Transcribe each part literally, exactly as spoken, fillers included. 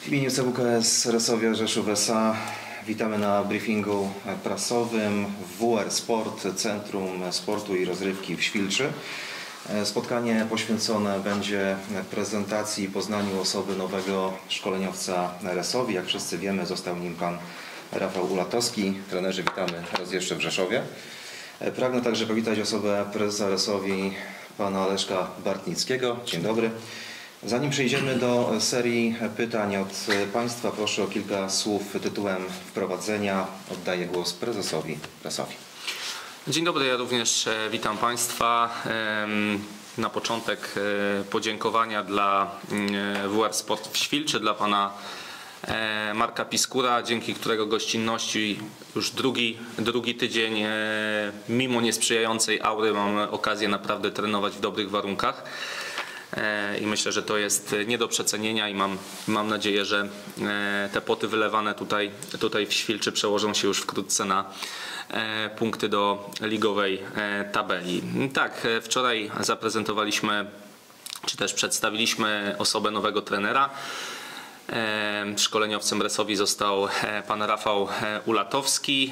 W imieniu C W K S Resowia Rzeszów S A witamy na briefingu prasowym w W R Sport, Centrum Sportu i Rozrywki w Świlczy. Spotkanie poświęcone będzie prezentacji i poznaniu osoby nowego szkoleniowca Resowi. Jak wszyscy wiemy, został nim pan Rafał Ulatowski. Trenerzy, witamy raz jeszcze w Rzeszowie. Pragnę także powitać osobę prezesa Resowi, pana Leszka Bartnickiego. Dzień dobry. Zanim przejdziemy do serii pytań od Państwa, proszę o kilka słów tytułem wprowadzenia. Oddaję głos prezesowi Resowi. Dzień dobry, ja również witam Państwa. Na początek podziękowania dla W R Sport w Świlczy, dla pana Marka Piskura, dzięki którego gościnności już drugi, drugi tydzień mimo niesprzyjającej aury mam okazję naprawdę trenować w dobrych warunkach. I myślę, że to jest nie do przecenienia i mam, mam nadzieję, że te poty wylewane tutaj, tutaj w Świlczy przełożą się już wkrótce na punkty do ligowej tabeli. Tak, wczoraj zaprezentowaliśmy, czy też przedstawiliśmy osobę nowego trenera. Szkoleniowcem Resowi został pan Rafał Ulatowski.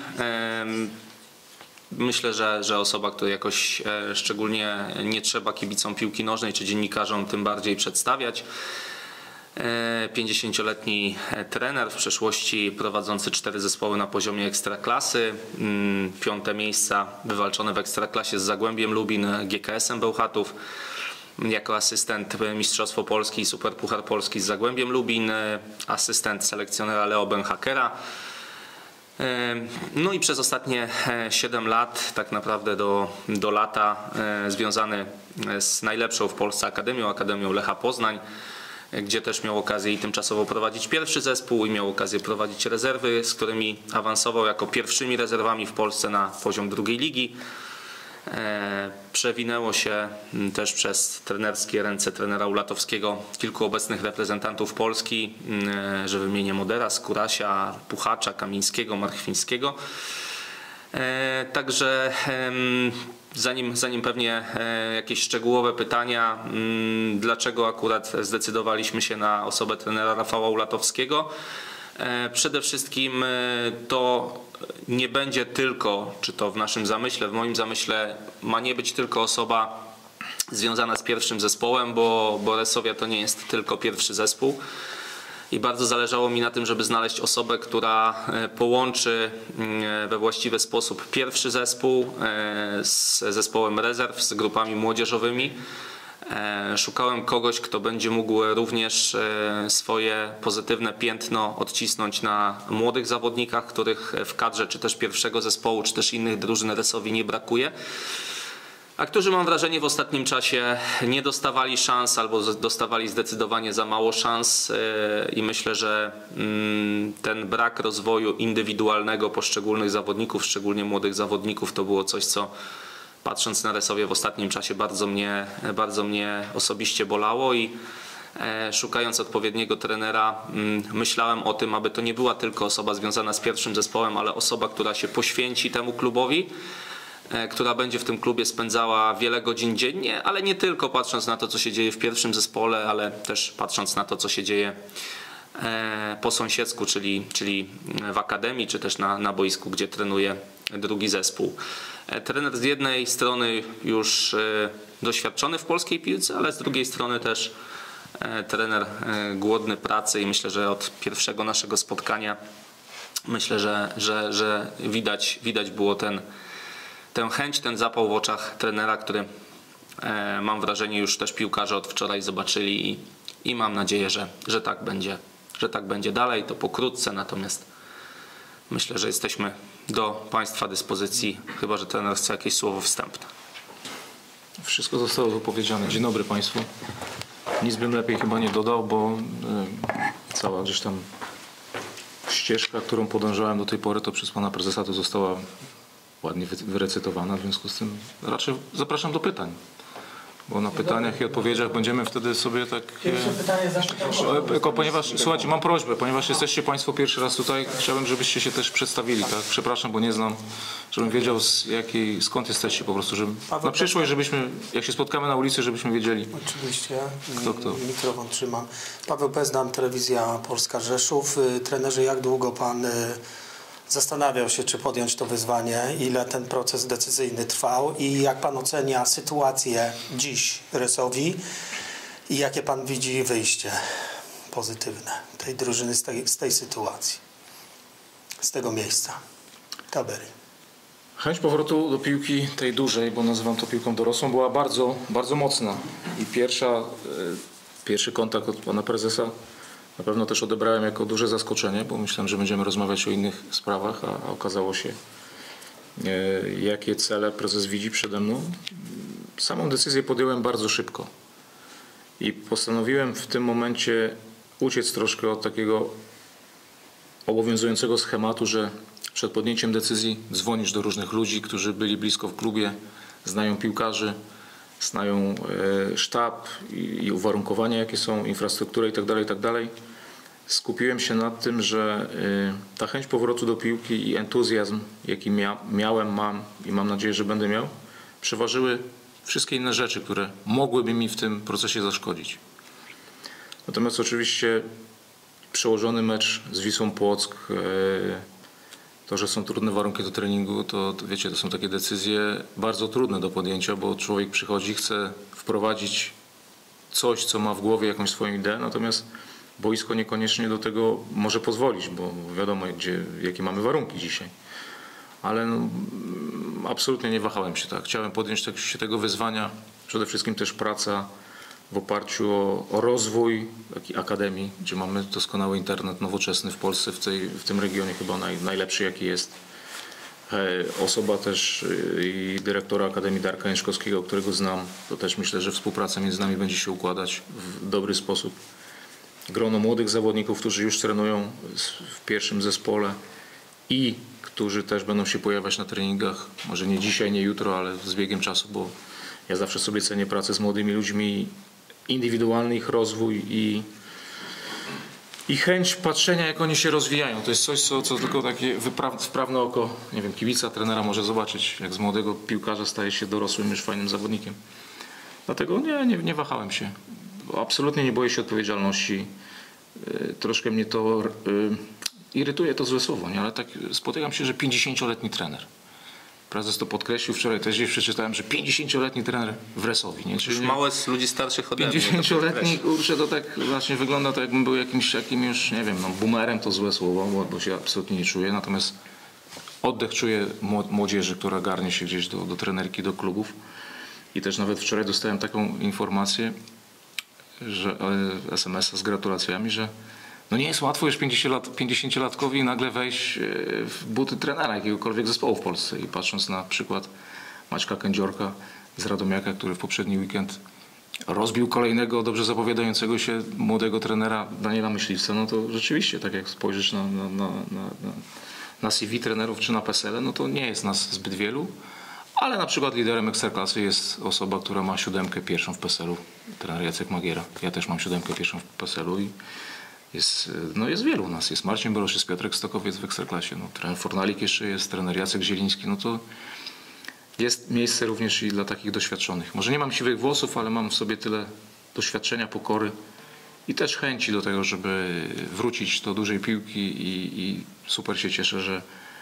Myślę, że, że osoba, której jakoś szczególnie nie trzeba kibicom piłki nożnej czy dziennikarzom tym bardziej przedstawiać. pięćdziesięcioletni trener, w przeszłości prowadzący cztery zespoły na poziomie ekstraklasy. Piąte miejsca wywalczone w ekstraklasie z Zagłębiem Lubin, G K S-em Bełchatów. Jako asystent Mistrzostwo Polski i Superpuchar Polski z Zagłębiem Lubin. Asystent selekcjonera Leo Benhakera. No i przez ostatnie siedem lat, tak naprawdę do, do lata, związany z najlepszą w Polsce Akademią, Akademią Lecha Poznań, gdzie też miał okazję i tymczasowo prowadzić pierwszy zespół i miał okazję prowadzić rezerwy, z którymi awansował jako pierwszymi rezerwami w Polsce na poziom drugiej ligi. Przewinęło się też przez trenerskie ręce trenera Ulatowskiego kilku obecnych reprezentantów Polski, że wymienię Modera, Skurasia, Puchacza, Kamińskiego, Marchwińskiego. Także zanim, zanim pewnie jakieś szczegółowe pytania, dlaczego akurat zdecydowaliśmy się na osobę trenera Rafała Ulatowskiego? Przede wszystkim to nie będzie tylko, czy to w naszym zamyśle, w moim zamyśle ma nie być tylko osoba związana z pierwszym zespołem, bo, bo Resowia to nie jest tylko pierwszy zespół. I bardzo zależało mi na tym, żeby znaleźć osobę, która połączy we właściwy sposób pierwszy zespół z zespołem rezerw, z grupami młodzieżowymi. Szukałem kogoś, kto będzie mógł również swoje pozytywne piętno odcisnąć na młodych zawodnikach, których w kadrze czy też pierwszego zespołu, czy też innych drużyn Resowi nie brakuje, a którzy, mam wrażenie, w ostatnim czasie nie dostawali szans albo dostawali zdecydowanie za mało szans i myślę, że ten brak rozwoju indywidualnego poszczególnych zawodników, szczególnie młodych zawodników, to było coś, co patrząc na Resowie w ostatnim czasie bardzo mnie, bardzo mnie osobiście bolało i szukając odpowiedniego trenera myślałem o tym, aby to nie była tylko osoba związana z pierwszym zespołem, ale osoba, która się poświęci temu klubowi, która będzie w tym klubie spędzała wiele godzin dziennie, ale nie tylko patrząc na to, co się dzieje w pierwszym zespole, ale też patrząc na to, co się dzieje po sąsiedzku, czyli, czyli w akademii, czy też na, na boisku, gdzie trenuje drugi zespół. Trener z jednej strony już doświadczony w polskiej piłce, ale z drugiej strony też trener głodny pracy i myślę, że od pierwszego naszego spotkania myślę, że, że, że widać, widać było ten, tę chęć, ten zapał w oczach trenera, który mam wrażenie już też piłkarze od wczoraj zobaczyli i, i mam nadzieję, że, że tak będzie, że tak będzie dalej. To pokrótce, natomiast myślę, że jesteśmy do Państwa dyspozycji, chyba że trener chce jakieś słowo wstępne. Wszystko zostało wypowiedziane. Dzień dobry Państwu. Nic bym lepiej chyba nie dodał, bo y, cała gdzieś tam ścieżka, którą podążałem do tej pory, to przez Pana Prezesa to została ładnie wyrecytowana. W związku z tym raczej zapraszam do pytań. bo na pytaniach i odpowiedziach będziemy wtedy sobie tak... Pierwsze pytanie zapytam. Tylko ponieważ, słuchajcie, mam prośbę, ponieważ jesteście Państwo pierwszy raz tutaj, chciałbym, żebyście się też przedstawili, tak? Przepraszam, bo nie znam, żebym wiedział z jakiej, skąd jesteście po prostu, żeby na przyszłość, żebyśmy, jak się spotkamy na ulicy, żebyśmy wiedzieli. Oczywiście. Kto, kto? Mikrofon trzymam. Paweł Bezdam, Telewizja Polska Rzeszów. Trenerze, jak długo Pan zastanawiał się, czy podjąć to wyzwanie, ile ten proces decyzyjny trwał i jak Pan ocenia sytuację dziś Resowi i jakie Pan widzi wyjście pozytywne tej drużyny z tej, z tej sytuacji, z tego miejsca, tabeli. Chęć powrotu do piłki tej dużej, bo nazywam to piłką dorosłą, była bardzo, bardzo mocna i pierwsza, e, pierwszy kontakt od Pana Prezesa na pewno też odebrałem jako duże zaskoczenie, bo myślałem, że będziemy rozmawiać o innych sprawach, a, a okazało się, e, jakie cele prezes widzi przede mną. Samą decyzję podjąłem bardzo szybko i postanowiłem w tym momencie uciec troszkę od takiego obowiązującego schematu, że przed podjęciem decyzji dzwonisz do różnych ludzi, którzy byli blisko w klubie, znają piłkarzy, znają e, sztab i, i uwarunkowania, jakie są, infrastrukturę itd., itd. Skupiłem się na tym, że e, ta chęć powrotu do piłki i entuzjazm, jaki mia, miałem, mam i mam nadzieję, że będę miał, przeważyły wszystkie inne rzeczy, które mogłyby mi w tym procesie zaszkodzić. Natomiast oczywiście przełożony mecz z Wisłą Płock, e, to, że są trudne warunki do treningu, to, to wiecie, to są takie decyzje bardzo trudne do podjęcia, bo człowiek przychodzi, chce wprowadzić coś, co ma w głowie, jakąś swoją ideę, natomiast boisko niekoniecznie do tego może pozwolić, bo wiadomo, gdzie, jakie mamy warunki dzisiaj. Ale no, absolutnie nie wahałem się tak. Chciałem podjąć się tego wyzwania, przede wszystkim też praca w oparciu o, o rozwój takiej akademii, gdzie mamy doskonały internet nowoczesny w Polsce, w, tej, w tym regionie chyba naj, najlepszy jaki jest. Osoba też i dyrektora Akademii Darka Jęczkowskiego, którego znam, to też myślę, że współpraca między nami będzie się układać w dobry sposób. Grono młodych zawodników, którzy już trenują w pierwszym zespole i którzy też będą się pojawiać na treningach, może nie dzisiaj, nie jutro, ale z biegiem czasu, bo ja zawsze sobie cenię pracę z młodymi ludźmi, indywidualny ich rozwój i, i chęć patrzenia, jak oni się rozwijają. To jest coś, co, co tylko takie wypraw, wprawne oko, nie wiem, kibica, trenera może zobaczyć, jak z młodego piłkarza staje się dorosłym, już fajnym zawodnikiem. Dlatego nie, nie, nie wahałem się. Absolutnie nie boję się odpowiedzialności. Troszkę mnie to irytuje, to złe słowo, nie? Ale tak spotykam się, że pięćdziesięcioletni trener. Prezes to podkreślił wczoraj, też gdzieś przeczytałem, że pięćdziesięcioletni trener w Resowi. Nie? Czyli Już małe z ludzi starszych ode mnie. pięćdziesięcioletni, kurczę, to tak właśnie wygląda to, jakbym był jakimś, jakim już, nie wiem, no, boomerem, to złe słowo, bo, bo się absolutnie nie czuję. Natomiast oddech czuję młodzieży, która garnie się gdzieś do, do trenerki, do klubów. I też nawet wczoraj dostałem taką informację, że es em es a z gratulacjami, że no nie jest łatwo już pięćdziesięciolatkowi nagle wejść w buty trenera jakiegokolwiek zespołu w Polsce. I patrząc na przykład Maćka Kędziorka z Radomiaka, który w poprzedni weekend rozbił kolejnego dobrze zapowiadającego się młodego trenera Daniela Myśliwca, no to rzeczywiście, tak jak spojrzysz na, na, na, na, na C V trenerów czy na P E S L e, no to nie jest nas zbyt wielu. Ale na przykład liderem Ekstraklasy jest osoba, która ma siódemkę pierwszą w P E S L u, trener Jacek Magiera. Ja też mam siódemkę pierwszą w P E S L u i jest, no jest wielu u nas. Jest Marcin Borosz, jest Piotrek Stokowiec w Ekstraklasie, no, trener Fornalik jeszcze jest, trener Jacek Zieliński, no to jest miejsce również i dla takich doświadczonych. Może nie mam siwych włosów, ale mam w sobie tyle doświadczenia, pokory i też chęci do tego, żeby wrócić do dużej piłki i, i super się cieszę, że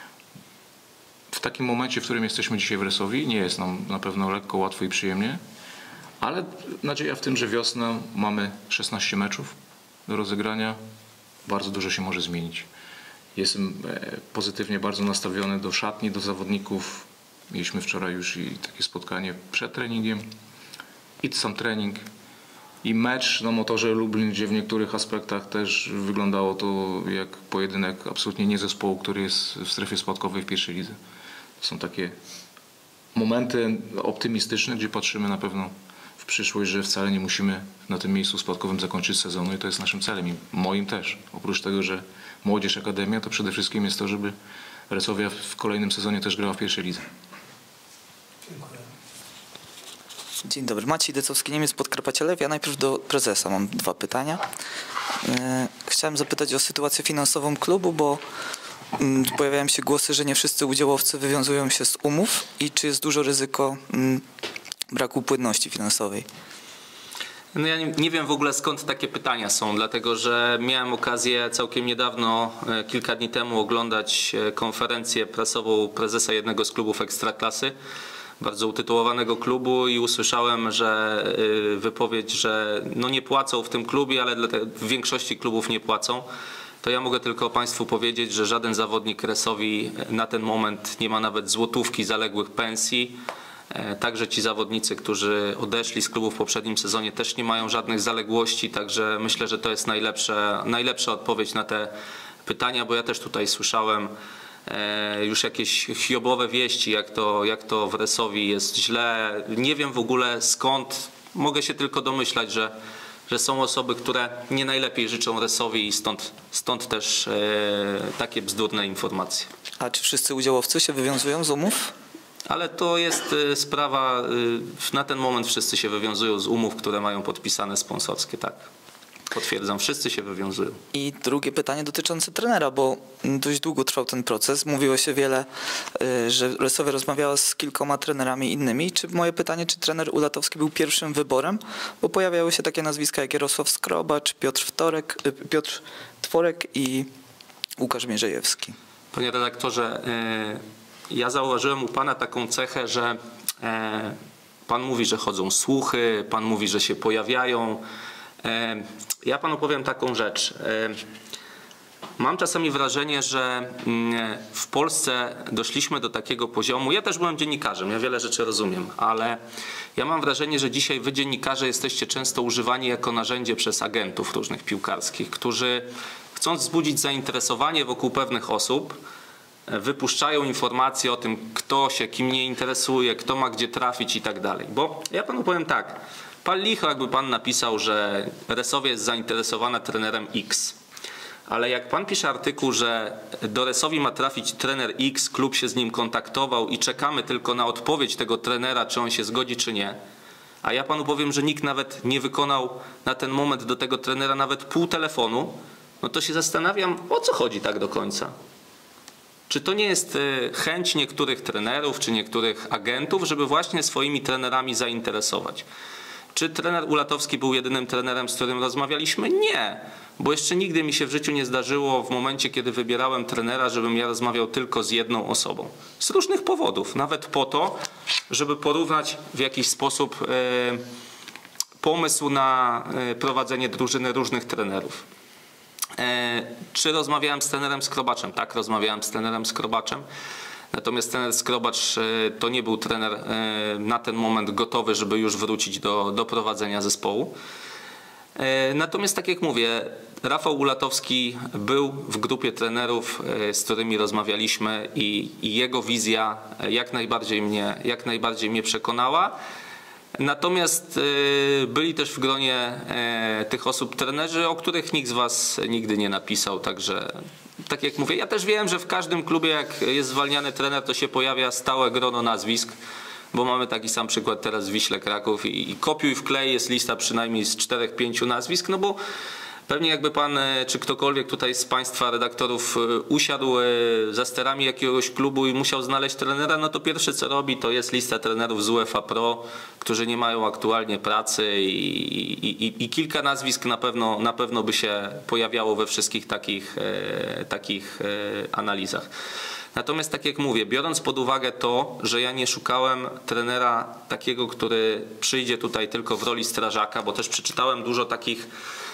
w takim momencie, w którym jesteśmy dzisiaj w Resowi, nie jest nam na pewno lekko, łatwo i przyjemnie, ale nadzieja w tym, że wiosną mamy szesnaście meczów do rozegrania, bardzo dużo się może zmienić. Jestem pozytywnie bardzo nastawiony do szatni, do zawodników. Mieliśmy wczoraj już i takie spotkanie przed treningiem i sam trening i mecz na Motorze Lublin, gdzie w niektórych aspektach też wyglądało to jak pojedynek absolutnie nie zespołu, który jest w strefie spadkowej w pierwszej lidze. To są takie momenty optymistyczne, gdzie patrzymy na pewno w przyszłość, że wcale nie musimy na tym miejscu spadkowym zakończyć sezonu i to jest naszym celem i moim też. Oprócz tego, że młodzież, akademia, to przede wszystkim jest to, żeby Resowia w kolejnym sezonie też grała w pierwszej lidze. Dziękuję. Dzień dobry, Maciej Decowski, Niemiec, Podkarpacie Lew. Ja najpierw do prezesa mam dwa pytania. Chciałem zapytać o sytuację finansową klubu, bo pojawiają się głosy, że nie wszyscy udziałowcy wywiązują się z umów i czy jest dużo ryzyko braku płynności finansowej? No ja nie, nie wiem w ogóle skąd takie pytania są, dlatego że miałem okazję całkiem niedawno, kilka dni temu oglądać konferencję prasową prezesa jednego z klubów Ekstraklasy, bardzo utytułowanego klubu i usłyszałem, że wypowiedź, że no nie płacą w tym klubie, ale w większości klubów nie płacą. To ja mogę tylko Państwu powiedzieć, że żaden zawodnik Resowi na ten moment nie ma nawet złotówki zaległych pensji. Także ci zawodnicy, którzy odeszli z klubu w poprzednim sezonie, też nie mają żadnych zaległości, także myślę, że to jest najlepsze, najlepsza odpowiedź na te pytania, bo ja też tutaj słyszałem już jakieś hiobowe wieści, jak to, jak to w Resowi jest źle. Nie wiem w ogóle skąd, mogę się tylko domyślać, że, że są osoby, które nie najlepiej życzą Resowi i stąd, stąd też e, takie bzdurne informacje. A czy wszyscy udziałowcy się wywiązują z umów? Ale to jest sprawa, na ten moment wszyscy się wywiązują z umów, które mają podpisane sponsorskie, tak. Potwierdzam, wszyscy się wywiązują. I drugie pytanie dotyczące trenera, bo dość długo trwał ten proces. Mówiło się wiele, że Resowia rozmawiała z kilkoma trenerami innymi. Czy moje pytanie, czy trener Ulatowski był pierwszym wyborem? Bo pojawiały się takie nazwiska jak Jarosław Skrobacz, Piotr Wtorek, Piotr Tworek i Łukasz Mierzejewski. Panie redaktorze, ja zauważyłem u Pana taką cechę, że Pan mówi, że chodzą słuchy, Pan mówi, że się pojawiają. Ja Panu powiem taką rzecz. Mam czasami wrażenie, że w Polsce doszliśmy do takiego poziomu, ja też byłem dziennikarzem, ja wiele rzeczy rozumiem, ale ja mam wrażenie, że dzisiaj wy dziennikarze jesteście często używani jako narzędzie przez agentów różnych piłkarskich, którzy chcąc wzbudzić zainteresowanie wokół pewnych osób, wypuszczają informacje o tym, kto się kim nie interesuje, kto ma gdzie trafić i tak dalej. Bo ja Panu powiem tak, pal licho, jakby Pan napisał, że Resowia jest zainteresowana trenerem X. Ale jak Pan pisze artykuł, że do Resowi ma trafić trener X, klub się z nim kontaktował i czekamy tylko na odpowiedź tego trenera, czy on się zgodzi, czy nie. A ja Panu powiem, że nikt nawet nie wykonał na ten moment do tego trenera nawet pół telefonu, no to się zastanawiam, o co chodzi tak do końca. Czy to nie jest chęć niektórych trenerów, czy niektórych agentów, żeby właśnie swoimi trenerami zainteresować? Czy trener Ulatowski był jedynym trenerem, z którym rozmawialiśmy? Nie, bo jeszcze nigdy mi się w życiu nie zdarzyło w momencie, kiedy wybierałem trenera, żebym ja rozmawiał tylko z jedną osobą. Z różnych powodów, nawet po to, żeby porównać w jakiś sposób e, pomysł na prowadzenie drużyny różnych trenerów. E, czy rozmawiałem z trenerem Skrobaczem? Tak, rozmawiałem z trenerem Skrobaczem. Natomiast trener Skrobacz to nie był trener na ten moment gotowy, żeby już wrócić do, do prowadzenia zespołu. Natomiast tak jak mówię, Rafał Ulatowski był w grupie trenerów, z którymi rozmawialiśmy i, i jego wizja jak najbardziej mnie, jak najbardziej mnie przekonała. Natomiast byli też w gronie tych osób trenerzy, o których nikt z Was nigdy nie napisał, także tak jak mówię, ja też wiem, że w każdym klubie jak jest zwalniany trener, to się pojawia stałe grono nazwisk, bo mamy taki sam przykład teraz w Wiśle Kraków i, i kopiuj wklej jest lista przynajmniej z czterech, pięciu nazwisk, no bo pewnie jakby Pan, czy ktokolwiek tutaj z Państwa redaktorów usiadł za sterami jakiegoś klubu i musiał znaleźć trenera, no to pierwsze co robi, to jest lista trenerów z UEFA Pro, którzy nie mają aktualnie pracy i, i, i kilka nazwisk na pewno, na pewno by się pojawiało we wszystkich takich, e, takich e, analizach. Natomiast tak jak mówię, biorąc pod uwagę to, że ja nie szukałem trenera takiego, który przyjdzie tutaj tylko w roli strażaka, bo też przeczytałem dużo takich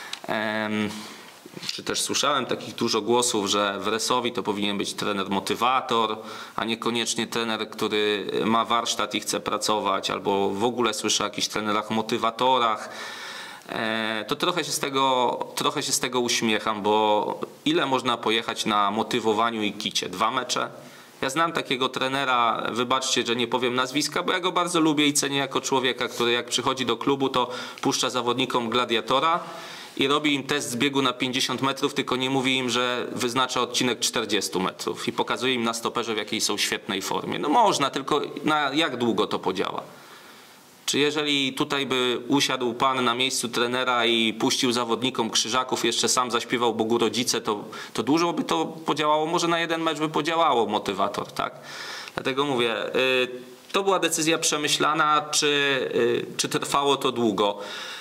czy też słyszałem takich dużo głosów, że w Resowi to powinien być trener motywator, a niekoniecznie trener, który ma warsztat i chce pracować, albo w ogóle słyszę o jakichś trenerach motywatorach. To trochę się z tego, trochę się z tego uśmiecham, bo ile można pojechać na motywowaniu i kicie? Dwa mecze? Ja znam takiego trenera, wybaczcie, że nie powiem nazwiska, bo ja go bardzo lubię i cenię jako człowieka, który jak przychodzi do klubu, to puszcza zawodnikom gladiatora i robi im test z biegu na pięćdziesiąt metrów, tylko nie mówi im, że wyznacza odcinek czterdzieści metrów i pokazuje im na stoperze, w jakiej są świetnej formie. No można, tylko na jak długo to podziała? Czy jeżeli tutaj by usiadł pan na miejscu trenera i puścił zawodnikom Krzyżaków, jeszcze sam zaśpiewał Bogu Rodzice, to, to dużo by to podziałało, może na jeden mecz by podziałało motywator, tak? Dlatego mówię, to była decyzja przemyślana, czy, czy trwało to długo.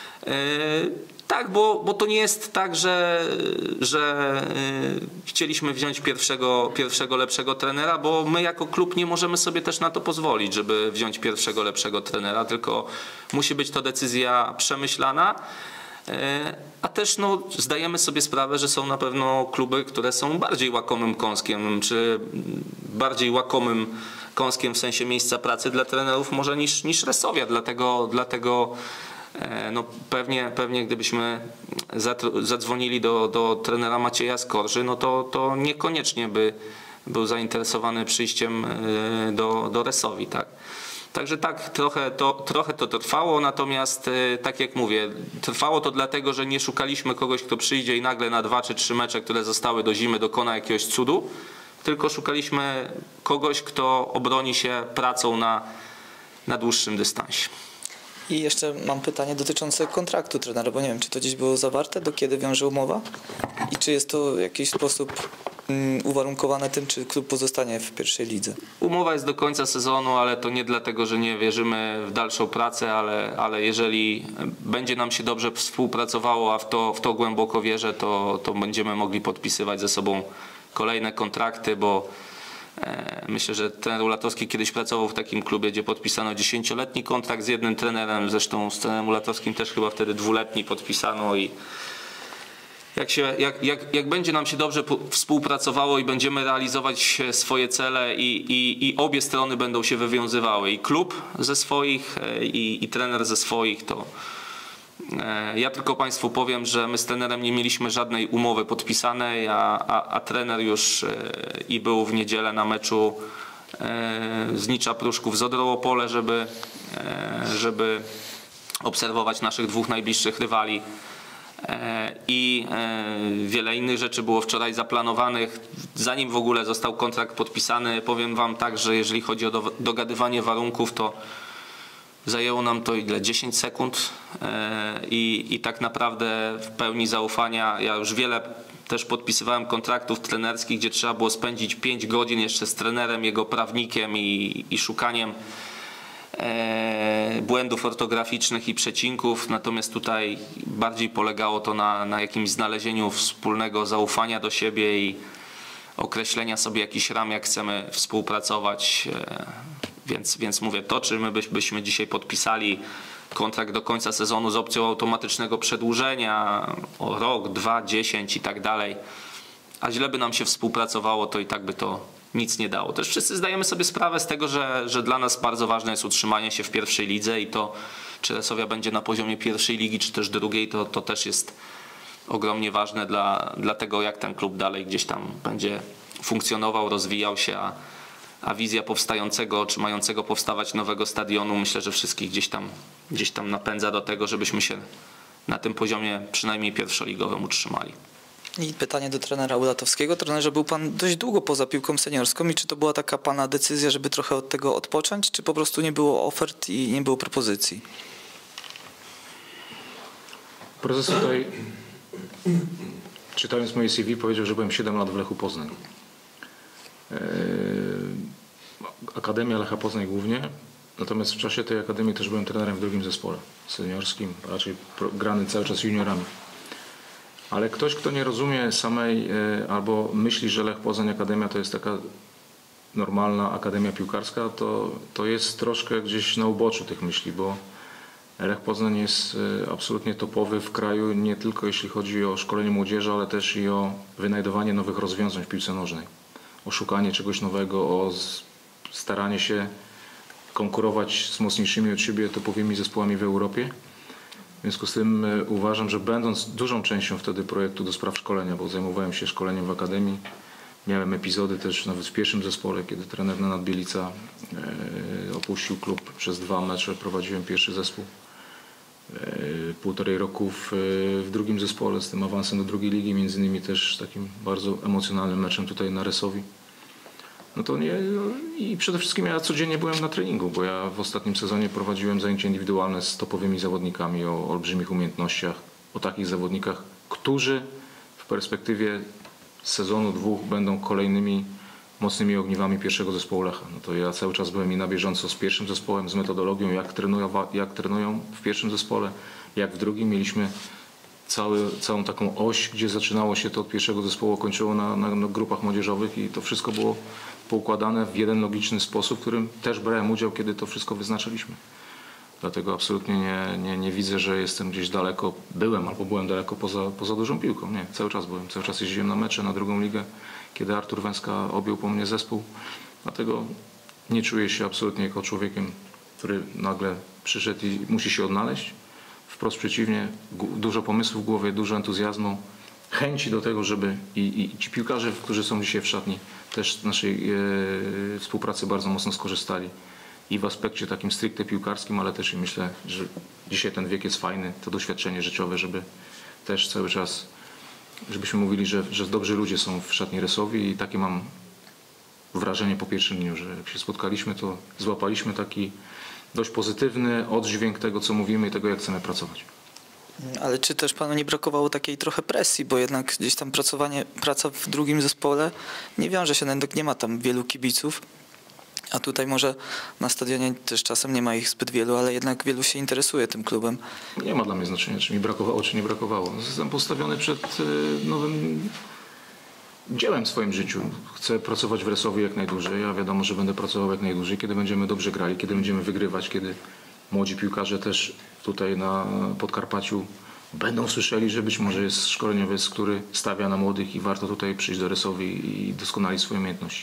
Tak, bo, bo to nie jest tak, że, że chcieliśmy wziąć pierwszego, pierwszego lepszego trenera, bo my jako klub nie możemy sobie też na to pozwolić, żeby wziąć pierwszego lepszego trenera, tylko musi być to decyzja przemyślana. A też no, zdajemy sobie sprawę, że są na pewno kluby, które są bardziej łakomym kąskiem, czy bardziej łakomym kąskiem w sensie miejsca pracy dla trenerów może niż, niż Resowia. Dlatego, dlatego no, pewnie, pewnie gdybyśmy zadzwonili do, do trenera Macieja Skorży, no to, to niekoniecznie by był zainteresowany przyjściem do, do Resowi, tak. Także tak, trochę to, trochę to trwało, natomiast tak jak mówię, trwało to dlatego, że nie szukaliśmy kogoś, kto przyjdzie i nagle na dwa czy trzy mecze, które zostały do zimy, dokona jakiegoś cudu, tylko szukaliśmy kogoś, kto obroni się pracą na, na dłuższym dystansie. I jeszcze mam pytanie dotyczące kontraktu trenera, bo nie wiem, czy to gdzieś było zawarte, do kiedy wiąże umowa i czy jest to w jakiś sposób mm, uwarunkowane tym, czy klub pozostanie w pierwszej lidze. Umowa jest do końca sezonu, ale to nie dlatego, że nie wierzymy w dalszą pracę, ale, ale jeżeli będzie nam się dobrze współpracowało, a w to, w to głęboko wierzę, to, to będziemy mogli podpisywać ze sobą kolejne kontrakty, bo myślę, że trener Ulatowski kiedyś pracował w takim klubie, gdzie podpisano dziesięcioletni kontrakt z jednym trenerem, zresztą z trenerem Ulatowskim też chyba wtedy dwuletni podpisano i jak, się, jak, jak, jak będzie nam się dobrze współpracowało i będziemy realizować swoje cele i, i, i obie strony będą się wywiązywały, i klub ze swoich i, i trener ze swoich, to ja tylko Państwu powiem, że my z trenerem nie mieliśmy żadnej umowy podpisanej, a, a, a trener już i był w niedzielę na meczu z Nicza Pruszków z Odrą Opole, żeby, żeby obserwować naszych dwóch najbliższych rywali. I wiele innych rzeczy było wczoraj zaplanowanych. Zanim w ogóle został kontrakt podpisany, powiem Wam tak, że jeżeli chodzi o dogadywanie warunków, to zajęło nam to ile? dziesięć sekund i, i tak naprawdę w pełni zaufania. Ja już wiele też podpisywałem kontraktów trenerskich, gdzie trzeba było spędzić pięć godzin jeszcze z trenerem, jego prawnikiem i, i szukaniem e, błędów ortograficznych i przecinków. Natomiast tutaj bardziej polegało to na, na jakimś znalezieniu wspólnego zaufania do siebie i określenia sobie jakichś ram, jak chcemy współpracować. Więc, więc mówię, to czy my byśmy dzisiaj podpisali kontrakt do końca sezonu z opcją automatycznego przedłużenia o rok, dwa, dziesięć i tak dalej, a źle by nam się współpracowało, to i tak by to nic nie dało. Też wszyscy zdajemy sobie sprawę z tego, że, że dla nas bardzo ważne jest utrzymanie się w pierwszej lidze i to, czy Resowia będzie na poziomie pierwszej ligi, czy też drugiej, to, to też jest ogromnie ważne dla, dla tego, jak ten klub dalej gdzieś tam będzie funkcjonował, rozwijał się, a a wizja powstającego, czy mającego powstawać nowego stadionu, myślę, że wszystkich gdzieś tam, gdzieś tam napędza do tego, żebyśmy się na tym poziomie przynajmniej pierwszoligowym utrzymali. I pytanie do trenera Ulatowskiego. Trenerze, był Pan dość długo poza piłką seniorską i czy to była taka Pana decyzja, żeby trochę od tego odpocząć, czy po prostu nie było ofert i nie było propozycji? Prezes tutaj, czytając moje C V, powiedział, że byłem siedem lat w Lechu Poznań. Akademia Lecha Poznań głównie, natomiast w czasie tej akademii też byłem trenerem w drugim zespole seniorskim, raczej grany cały czas juniorami. Ale ktoś, kto nie rozumie samej albo myśli, że Lech Poznań Akademia to jest taka normalna akademia piłkarska, to, to jest troszkę gdzieś na uboczu tych myśli, bo Lech Poznań jest absolutnie topowy w kraju, nie tylko jeśli chodzi o szkolenie młodzieży, ale też i o wynajdowanie nowych rozwiązań w piłce nożnej. O szukanie czegoś nowego, o staranie się konkurować z mocniejszymi od siebie topowymi zespołami w Europie. W związku z tym uważam, że będąc dużą częścią wtedy projektu do spraw szkolenia, bo zajmowałem się szkoleniem w akademii, miałem epizody też nawet w pierwszym zespole, kiedy trener Nenad Bielica opuścił klub przez dwa mecze, prowadziłem pierwszy zespół. Półtorej roku w, w drugim zespole z tym awansem do drugiej ligi, między innymi też takim bardzo emocjonalnym meczem tutaj na Resowi. no to nie... I przede wszystkim ja codziennie byłem na treningu, bo ja w ostatnim sezonie prowadziłem zajęcia indywidualne z topowymi zawodnikami o olbrzymich umiejętnościach, o takich zawodnikach, którzy w perspektywie sezonu dwóch będą kolejnymi mocnymi ogniwami pierwszego zespołu Lecha. No to ja cały czas byłem i na bieżąco z pierwszym zespołem, z metodologią, jak trenują, jak trenują w pierwszym zespole, jak w drugim. Mieliśmy cały, całą taką oś, gdzie zaczynało się to od pierwszego zespołu, kończyło na, na, na grupach młodzieżowych i to wszystko było poukładane w jeden logiczny sposób, w którym też brałem udział, kiedy to wszystko wyznaczyliśmy. Dlatego absolutnie nie, nie, nie widzę, że jestem gdzieś daleko, byłem albo byłem daleko poza, poza dużą piłką. Nie, cały czas byłem, cały czas jeździłem na mecze, na drugą ligę, kiedy Artur Węska objął po mnie zespół. Dlatego nie czuję się absolutnie jako człowiekiem, który nagle przyszedł i musi się odnaleźć. Wprost przeciwnie, dużo pomysłów w głowie, dużo entuzjazmu, chęci do tego, żeby i, i ci piłkarze, którzy są dzisiaj w szatni, też z naszej e, współpracy bardzo mocno skorzystali. I w aspekcie takim stricte piłkarskim, ale też i myślę, że dzisiaj ten wiek jest fajny, to doświadczenie życiowe, żeby też cały czas, żebyśmy mówili, że, że dobrzy ludzie są w szatni Resowi i takie mam wrażenie po pierwszym dniu, że jak się spotkaliśmy, to złapaliśmy taki dość pozytywny oddźwięk tego, co mówimy i tego, jak chcemy pracować. Ale czy też panu nie brakowało takiej trochę presji, bo jednak gdzieś tam pracowanie, praca w drugim zespole nie wiąże się, jednak nie ma tam wielu kibiców, a tutaj może na stadionie też czasem nie ma ich zbyt wielu, ale jednak wielu się interesuje tym klubem. Nie ma dla mnie znaczenia, czy mi brakowało, czy nie brakowało. Jestem postawiony przed nowym dziełem w swoim życiu. Chcę pracować w Resowi jak najdłużej, a wiadomo, że będę pracował jak najdłużej, kiedy będziemy dobrze grali, kiedy będziemy wygrywać, kiedy młodzi piłkarze też tutaj na Podkarpaciu będą słyszeli, że być może jest szkoleniowiec, który stawia na młodych i warto tutaj przyjść do Resowi i doskonalić swoje umiejętności.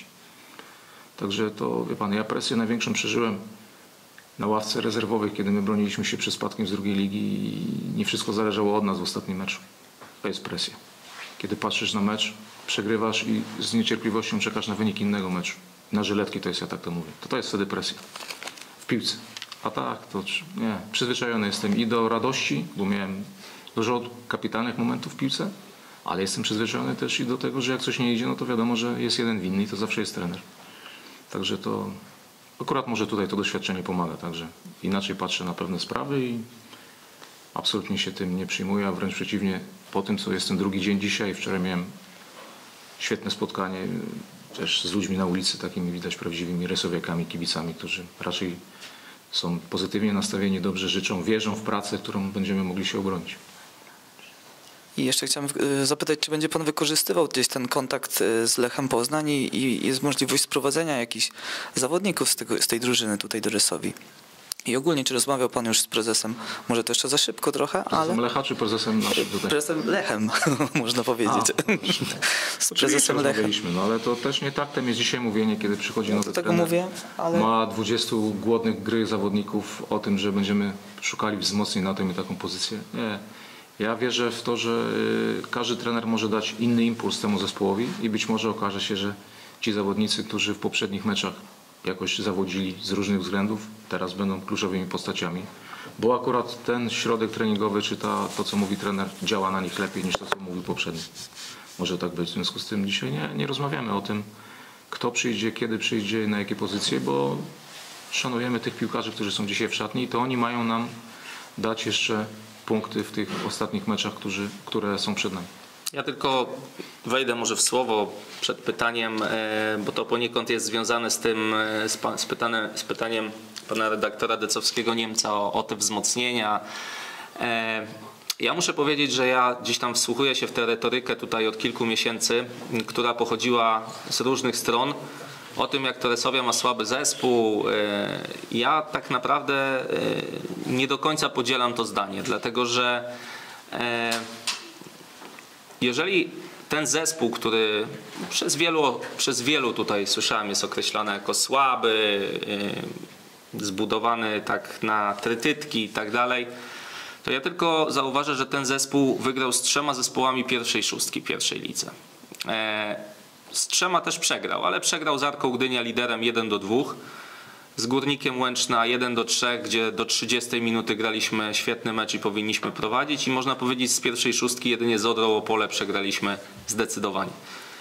Także to, wie pan, ja presję największą przeżyłem na ławce rezerwowej, kiedy my broniliśmy się przed spadkiem z drugiej ligi i nie wszystko zależało od nas w ostatnim meczu. To jest presja. Kiedy patrzysz na mecz, przegrywasz i z niecierpliwością czekasz na wynik innego meczu. Na żyletki to jest, ja tak to mówię. To, to jest wtedy presja. W piłce. A tak, to nie. Przyzwyczajony jestem i do radości, bo miałem dużo kapitalnych momentów w piłce, ale jestem przyzwyczajony też i do tego, że jak coś nie idzie, no to wiadomo, że jest jeden winny i to zawsze jest trener. Także to akurat może tutaj to doświadczenie pomaga, także inaczej patrzę na pewne sprawy i absolutnie się tym nie przyjmuję, a wręcz przeciwnie, po tym co jest ten drugi dzień dzisiaj, wczoraj miałem świetne spotkanie też z ludźmi na ulicy, takimi widać prawdziwymi resowiakami, kibicami, którzy raczej są pozytywnie nastawieni, dobrze życzą, wierzą w pracę, którą będziemy mogli się obronić. I jeszcze chciałem zapytać, czy będzie pan wykorzystywał gdzieś ten kontakt z Lechem Poznań i, i jest możliwość sprowadzenia jakichś zawodników z, tego, z tej drużyny tutaj do Resowi? I ogólnie, czy rozmawiał pan już z prezesem? Może to jeszcze za szybko trochę, ale... Prezesem Lecha czy prezesem naszym tutaj? Prezesem Lechem, można powiedzieć. A, z prezesem Lechem. No ale to też nie taktem jest dzisiaj mówienie, kiedy przychodzi nowy tego trener. mówię, ale... Ma dwudziestu głodnych gry zawodników o tym, że będziemy szukali wzmocnień na tę i taką pozycję. Nie. Ja wierzę w to, że każdy trener może dać inny impuls temu zespołowi i być może okaże się, że ci zawodnicy, którzy w poprzednich meczach jakoś zawodzili z różnych względów, teraz będą kluczowymi postaciami, bo akurat ten środek treningowy, czy ta, to co mówi trener, działa na nich lepiej niż to, co mówił poprzedni. Może tak być. W związku z tym dzisiaj nie, nie rozmawiamy o tym, kto przyjdzie, kiedy przyjdzie i na jakie pozycje, bo szanujemy tych piłkarzy, którzy są dzisiaj w szatni i to oni mają nam dać jeszcze punkty w tych ostatnich meczach, którzy, które są przed nami. Ja tylko wejdę może w słowo przed pytaniem, bo to poniekąd jest związane z tym, z, z, pytane, z pytaniem pana redaktora Decowskiego Niemca o, o te wzmocnienia. Ja muszę powiedzieć, że ja gdzieś tam wsłuchuję się w tę retorykę tutaj od kilku miesięcy, która pochodziła z różnych stron. O tym, jak to Resowia ma słaby zespół. Ja tak naprawdę nie do końca podzielam to zdanie, dlatego że jeżeli ten zespół, który przez wielu, przez wielu tutaj słyszałem jest określany jako słaby, zbudowany tak na trytytki i tak dalej, to ja tylko zauważę, że ten zespół wygrał z trzema zespołami pierwszej szóstki, pierwszej lidze. Z trzema też przegrał, ale przegrał z Arką Gdynia liderem jeden do dwóch, z Górnikiem Łęczna jeden do trzech, gdzie do trzydziestej minuty graliśmy świetny mecz i powinniśmy prowadzić i można powiedzieć z pierwszej szóstki jedynie z Odrą Opole przegraliśmy zdecydowanie.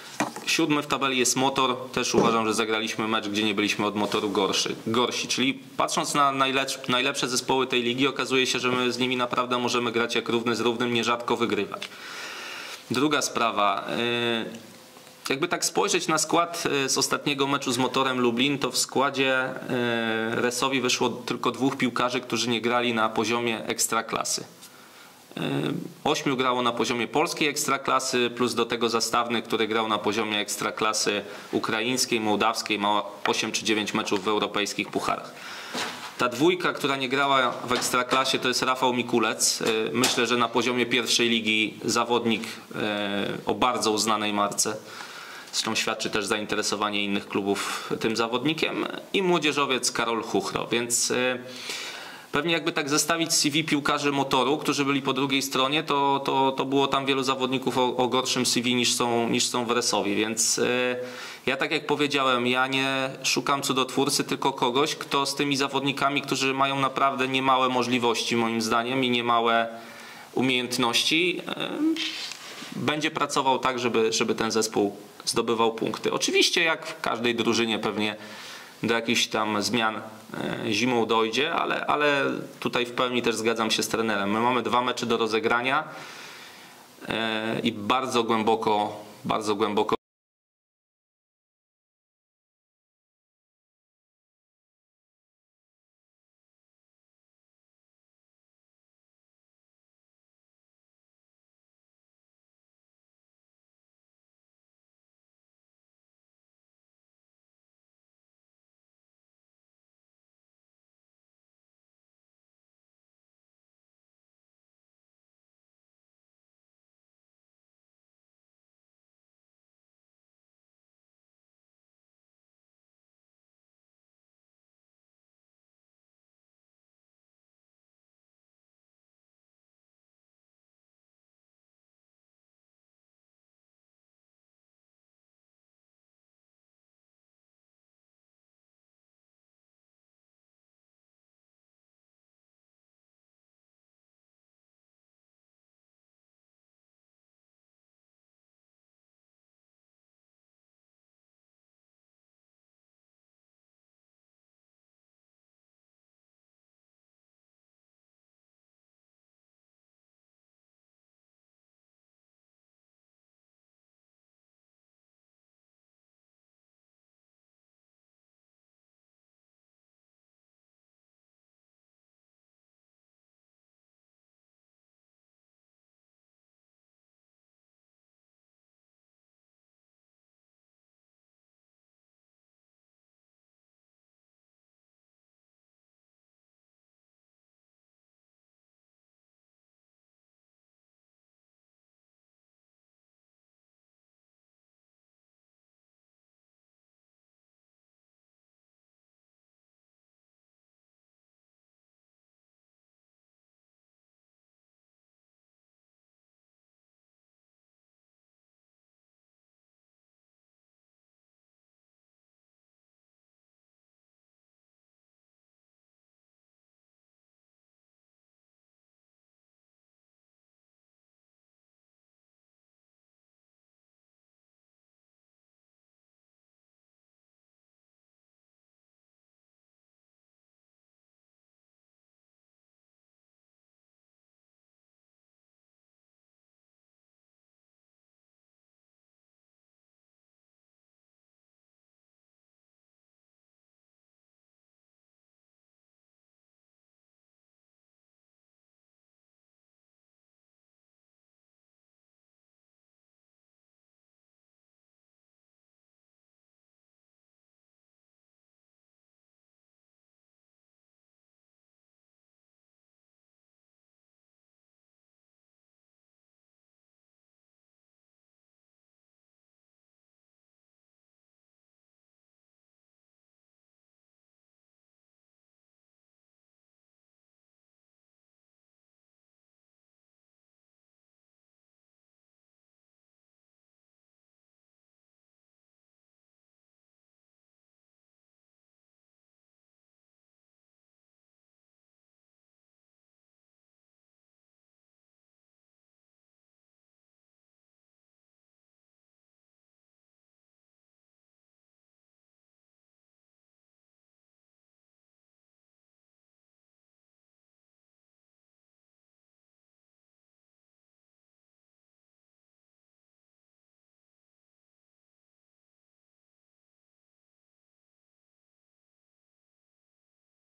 Siódmy w tabeli jest Motor. Też uważam, że zagraliśmy mecz, gdzie nie byliśmy od Motoru gorszy, gorsi. Czyli patrząc na najlepsze, najlepsze zespoły tej ligi, okazuje się, że my z nimi naprawdę możemy grać jak równy z równym, nierzadko wygrywać. Druga sprawa. Jakby tak spojrzeć na skład z ostatniego meczu z Motorem Lublin, to w składzie Resowi wyszło tylko dwóch piłkarzy, którzy nie grali na poziomie ekstraklasy. Ośmiu grało na poziomie polskiej ekstraklasy, plus do tego zastawny, który grał na poziomie ekstraklasy ukraińskiej, mołdawskiej, ma osiem czy dziewięć meczów w europejskich pucharach. Ta dwójka, która nie grała w ekstraklasie, to jest Rafał Mikulec. Myślę, że na poziomie pierwszej ligi zawodnik o bardzo uznanej marce. Zresztą świadczy też zainteresowanie innych klubów tym zawodnikiem. I młodzieżowiec Karol Chuchro. Więc pewnie jakby tak zestawić C V piłkarzy Motoru, którzy byli po drugiej stronie, to, to, to było tam wielu zawodników o, o gorszym C V niż są, niż są w Resowi. Więc ja tak jak powiedziałem, ja nie szukam cudotwórcy, tylko kogoś, kto z tymi zawodnikami, którzy mają naprawdę niemałe możliwości moim zdaniem i niemałe umiejętności, będzie pracował tak, żeby, żeby ten zespół zdobywał punkty. Oczywiście jak w każdej drużynie pewnie do jakichś tam zmian zimą dojdzie, ale, ale tutaj w pełni też zgadzam się z trenerem. My mamy dwa mecze do rozegrania i bardzo głęboko, bardzo głęboko